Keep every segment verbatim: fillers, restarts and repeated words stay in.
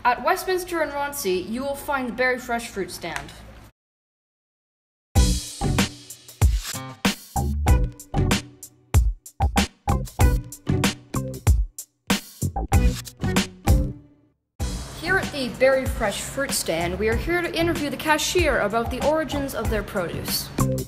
At Westminster and Roncy, you will find the Berry Fresh fruit stand. Here at the Berry Fresh fruit stand, we are here to interview the cashier about the origins of their produce.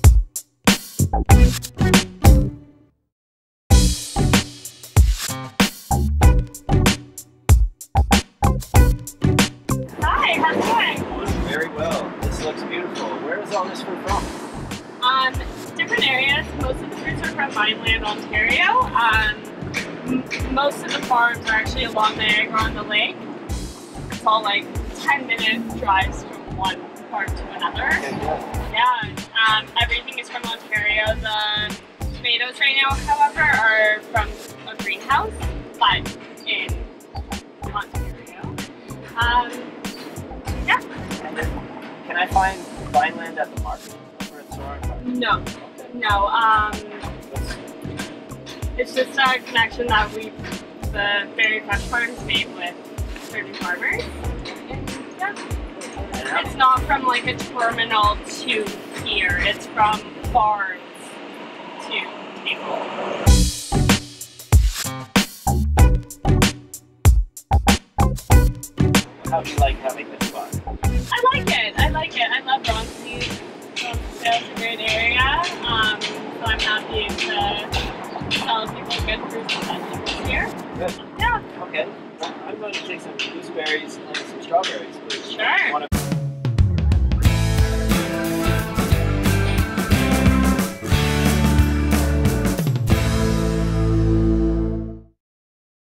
Hi, how's it going? Very well. This looks beautiful. Where is all this fruit from? Um, different areas. Most of the fruits are from Vineland, Ontario. Um, m- most of the farms are actually along Niagara-on-the-Lake. It's all like ten minute drives from one farm to another. Okay, yeah. Yeah, um, everything is from Ontario. The tomatoes right now, however, are from a greenhouse, but in Ontario. Um, yeah. And then, can I find Vineland at the market where it's soaring? No, no. Um, it's just a connection that we, the Berry Fresh Farms, made with certain farmers. And yeah, it's not from like a terminal to here. It's from farms to table. How do you like having this spot? I like it. I like it. I love Roncy. It's a great area. Um, so I'm happy to tell people good fruits and vegetables here. Good. Yeah. Okay. Well, I'm going to take some gooseberries and some strawberries, please. Sure. Wanna